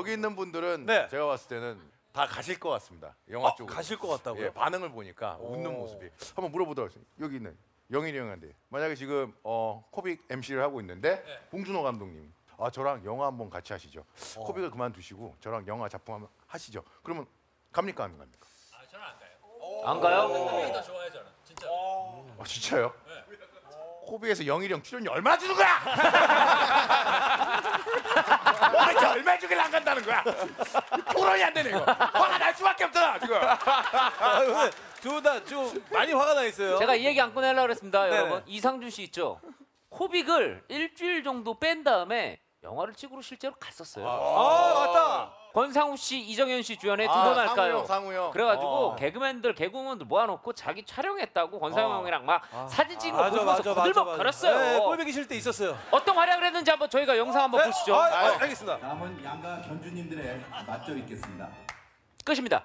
여기 있는 분들은 네. 제가 봤을 때는 다 가실 것 같습니다. 영화 쪽으로. 가실 것 같다고요? 예, 반응을 보니까 웃는 모습이. 한번 물어보도록 하겠습니다. 여기 있는 영일이 형한테 만약에 지금 코빅 MC를 하고 있는데 봉준호 감독님 저랑 영화 한번 같이 하시죠. 코빅을 그만두시고 저랑 영화 작품 한번 하시죠. 그러면 갑니까 안 갑니까? 저는 안 가요. 안 가요? 코빅이 더 좋아요 저는. 진짜. 진짜요? 네. 코빅에서 영일이 형 출연료 얼마 주는 거야? 도대체 얼마 주길래 안 간다는 거야? 토론이 안 되네 이거. 화가 날 수밖에 없잖아 지금. 오늘 두 분 다 좀 많이 화가 나 있어요. 제가 이 얘기 안 꺼내려고 그랬습니다. 네네. 여러분 이상준 씨 있죠? 코빅을 일주일 정도 뺀 다음에 영화를 찍으러 실제로 갔었어요. 맞다. 권상우 씨, 이정현 씨 주연의 두 번 할까요? 상우 형. 그래가지고 개그맨들, 개그우먼들 모아놓고 자기 촬영했다고 권상우 형이랑 막 사진 찍은 거 보면서 거들먹거렸어요. 네, 꼴보기 싫을 때 있었어요. 어떤 활약을 했는지 한번 저희가 영상 한번 보시죠. 알겠습니다. 다음은 양가 견주님들의 맞죠 있겠습니다. 끝입니다.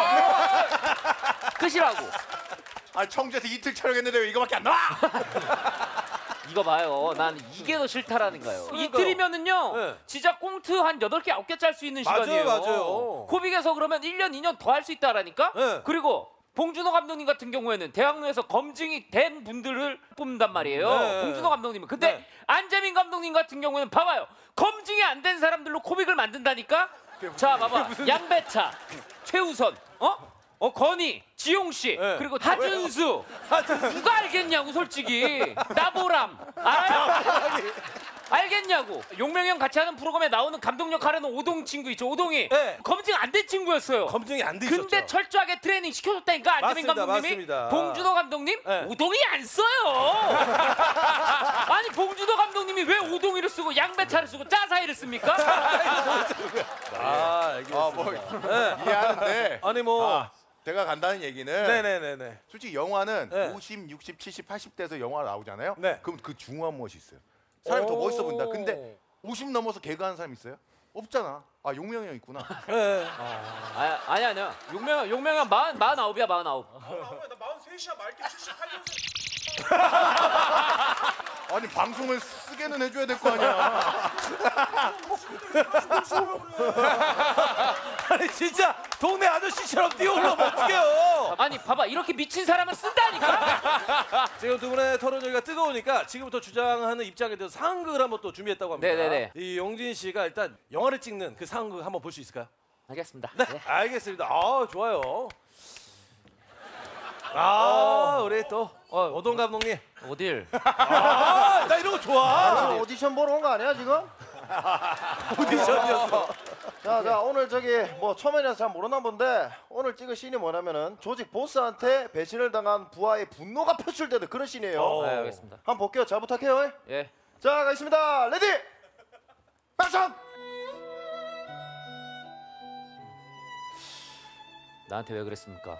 끝이라고. 청주에서 이틀 촬영했는데 왜 이거밖에 안 나와? 이거 봐요. 난 이게 더 싫다라는가요. 그러니까요. 이틀이면은요. 네. 진짜 꽁트 한 8개, 9개 짤 수 있는 시간이에요. 맞아요. 코빅에서 그러면 1년, 2년 더 할 수 있다라니까? 네. 그리고 봉준호 감독님 같은 경우에는 대학로에서 검증이 된 분들을 뽑는단 말이에요. 네. 봉준호 감독님은. 근데 네. 안재민 감독님 같은 경우에는 봐봐요. 검증이 안 된 사람들로 코빅을 만든다니까? 자, 봐봐. 양배차, 최우선, 건희, 지용씨, 네. 그리고 하준수. 누가 알겠냐고, 솔직히. 나보람. 알아요? 알겠냐고. 용명이 형 같이 하는 프로그램에 나오는 감독 역할에는 오동 친구 있죠, 오동이. 네. 검증 안 된 친구였어요. 검증이 안 돼 있었죠. 근데 철저하게 트레이닝 시켜줬다니까, 안재민 맞습니다, 감독님이. 맞습니다. 봉준호 감독님, 네. 오동이 안 써요. 아니, 봉준호 감독님이 왜 오동이를 쓰고 양배차를 쓰고 짜사이를 씁니까? 알겠습니다. 이해하는데. 아니 뭐. 제가 간다는 얘기는 네네네네. 솔직히 영화는 네. 50, 60, 70, 80대에서 영화 나오잖아요. 네. 그럼 그 중후한 멋이 있어요. 사람이 더 멋있어 보인다. 근데 50 넘어서 개그하는 사람 있어요? 없잖아. 용명이 형 있구나. 네. 아니야. 용명이 형 49이야, 49. 나 43이야 맑게 78년생. 아니 방송을 쓰게는 해줘야 될 거 아니야. 아니 진짜 동네 아저씨처럼 뛰어올라면 어떡해요. 아니, 봐봐. 이렇게 미친 사람은 쓴다니까? 지금 두 분의 토론 여기가 뜨거우니까 지금부터 주장하는 입장에 대해서 상황극을 한번 또 준비했다고 합니다. 네네네. 이 용진 씨가 일단 영화를 찍는 그 상황극 한번 볼 수 있을까요? 알겠습니다. 네, 알겠습니다. 좋아요. 우리 또 오동 감독님. 어딜? 나 이런 거 좋아. 오디션 보러 온 거 아니야 지금? 오디션이었어. 자 오늘 저기 뭐 처음이라서 잘 모르나 본데 오늘 찍을 씬이 뭐냐면은 조직 보스한테 배신을 당한 부하의 분노가 표출되는 그런 씬이에요. 네, 알겠습니다. 한번 볼게요. 잘 부탁해요. 예. 자 가겠습니다. 레디 액션! 나한테 왜 그랬습니까?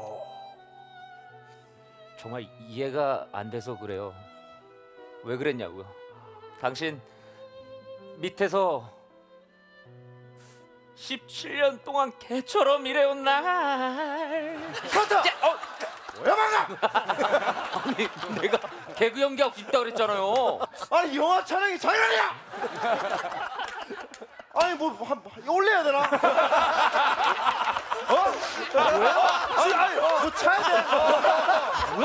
정말 이해가 안 돼서 그래요. 왜 그랬냐고요? 당신 밑에서 17년 동안 개처럼 일해온 날. 커터! 뭐야 방금! 아니, 내가 개그 연기하고 싶다 그랬잖아요. 아니 영화 촬영이 장난이야! 아니 올려야 되나? 뭐야? 아니 뭐 차야 돼?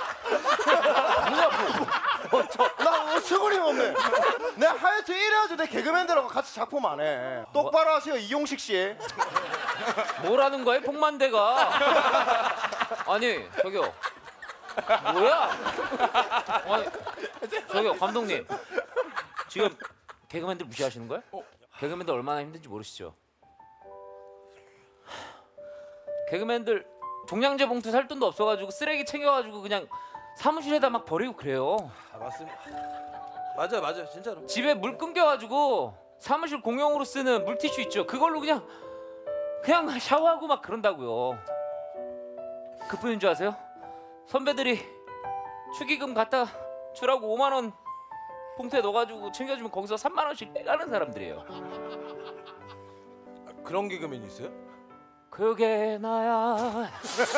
나 어처구니가 없네. 내가 하여튼 이래가지고 내 개그맨들하고 같이 작품 안 해. 똑바로 하세요 이용식 씨. 뭐라는 거예요, 복만대가? 아니, 저기요. 뭐야? 아니, 저기요, 감독님. 지금 개그맨들 무시하시는 거예요? 개그맨들 얼마나 힘든지 모르시죠? 개그맨들 종량제 봉투 살 돈도 없어가지고 쓰레기 챙겨가지고 그냥 사무실에다 막 버리고 그래요. 맞습니다. 맞아 진짜로. 집에 물 끊겨가지고 사무실 공용으로 쓰는 물티슈 있죠? 그걸로 그냥 샤워하고 막 그런다고요. 그뿐인 줄 아세요? 선배들이 축의금 갖다 주라고 5만 원 봉투에 넣어가지고 챙겨주면 거기서 3만 원씩 빼가는 사람들이에요. 그런 개그맨이 있어요? 그게 나야.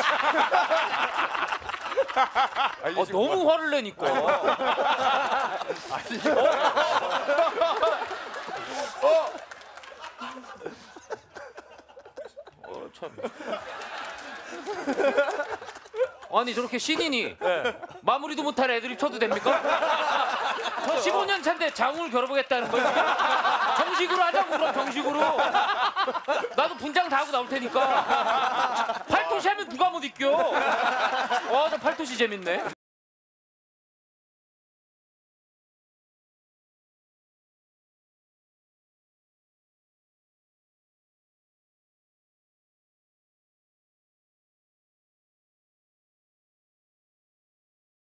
너무 화를 내니까. 참. 아니 저렇게 신인이 마무리도 못할 애들이 쳐도 됩니까? 저 15년 차인데 장훈을 겨뤄보겠다는 거지. 정식으로 하자고 그럼 정식으로. 나도 분장 다 하고 나올 테니까. 팔토시 하면 누가 못 이겨. 저 팔토시 재밌네.